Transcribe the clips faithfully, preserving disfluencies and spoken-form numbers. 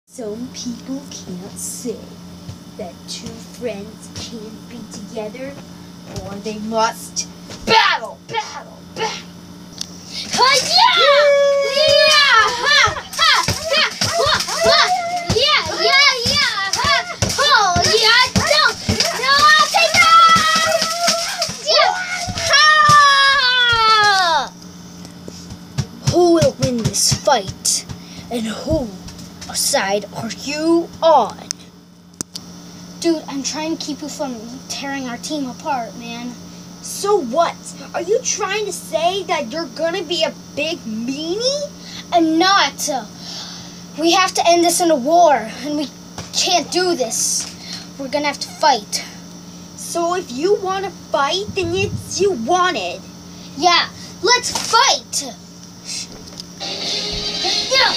Some people can't say that two friends can't be together, or they must battle, battle, battle. Yeah! Yeah! Ha! Ha! Ha! Ha! Ha! Yeah! Yeah! Yeah! Ha! Oh yeah! No! No! Take that! Yeah! Ha! Who will win this fight? And who side are you on? Dude, I'm trying to keep you from tearing our team apart, man. So what? Are you trying to say that you're gonna be a big meanie? I'm not. We have to end this in a war, and we can't do this. We're gonna have to fight. So if you want to fight, then it's you wanted. Yeah, let's fight! Yeah!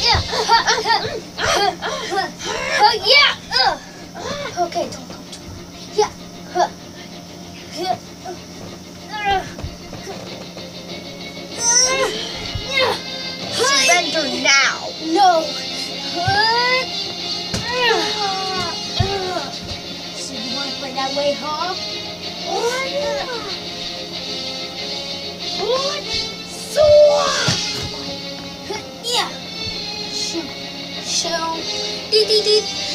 Yeah! Okay, don't go too hard. Yeah! Surrender now. No! So you want to play that way, huh? Yeah! Shoot! Shoot! Dee dee dee!